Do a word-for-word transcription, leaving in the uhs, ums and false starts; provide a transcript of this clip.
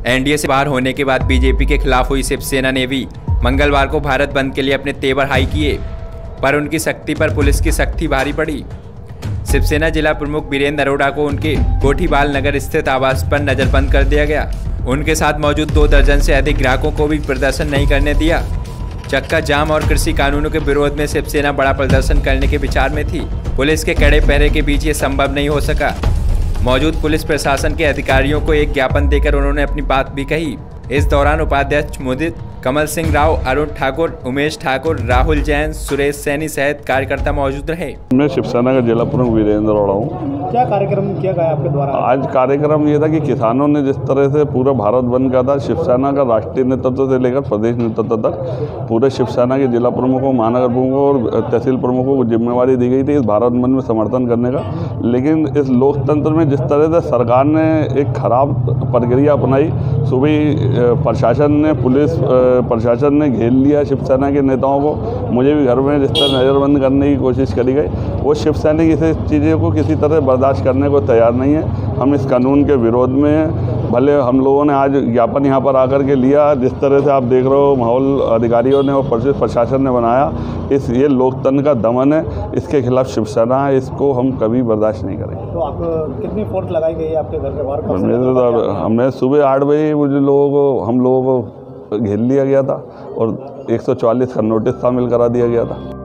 NDA से बाहर होने के बाद बीजेपी के खिलाफ हुई शिवसेना ने भी मंगलवार को भारत बंद के लिए अपने तेवर हाई किए, पर उनकी सख्ती पर पुलिस की सख्ती भारी पड़ी। शिवसेना जिला प्रमुख वीरेंद्र अरोड़ा को उनके गोठीबाल नगर स्थित आवास पर नजरबंद कर दिया गया। उनके साथ मौजूद दो दर्जन से अधिक ग्राहकों को भी प्रदर्शन नहीं करने दिया। चक्का जाम और कृषि कानूनों के विरोध में शिवसेना बड़ा प्रदर्शन करने के विचार में थी। पुलिस के कड़े पहरे के बीच ये संभव नहीं हो सका। मौजूद पुलिस प्रशासन के अधिकारियों को एक ज्ञापन देकर उन्होंने अपनी बात भी कही। इस दौरान उपाध्यक्ष मुदित, कमल सिंह राव, अरुण ठाकुर, उमेश ठाकुर, राहुल जैन, सुरेश सैनी सहित कार्यकर्ता मौजूद रहे। मैं शिवसेना का जिला प्रमुख वीरेंद्र अरोड़ा हूँ। क्या कार्यक्रम किया गया आपके द्वारा? आज कार्यक्रम ये था कि किसानों ने जिस तरह से पूरा भारत बंद किया था, शिवसेना का राष्ट्रीय नेतृत्व से लेकर प्रदेश नेतृत्व तक पूरे शिवसेना के जिला प्रमुखों, महानगर प्रमुखों और तहसील प्रमुखों को जिम्मेवारी दी गई थी इस भारत बंद में समर्थन करने का। लेकिन इस लोकतंत्र में जिस तरह से सरकार ने एक खराब प्रक्रिया अपनाई, सुबह प्रशासन ने पुलिस प्रशासन ने घेर लिया शिवसेना के नेताओं को। मुझे भी घर में जिस तरह नज़रबंद करने की कोशिश करी गई, वो शिवसेना की इस चीज़ों को किसी तरह बर्दाश्त करने को तैयार नहीं है। हम इस कानून के विरोध में हैं। भले हम लोगों ने आज ज्ञापन यहाँ पर आकर के लिया, जिस तरह से आप देख रहे हो माहौल अधिकारियों ने और प्रशासन ने बनाया, इस ये लोकतंत्र का दमन है। इसके खिलाफ शिवसेना है, इसको हम कभी बर्दाश्त नहीं करेंगे। तो आप कितनी फोर्स लगाई गई है आपके घर के बाहर? मेरे हमने सुबह आठ बजे मुझे लोगों को हम लोगों को घेर लिया गया था और एक सौ चौवालीस का नोटिस शामिल करा दिया गया था।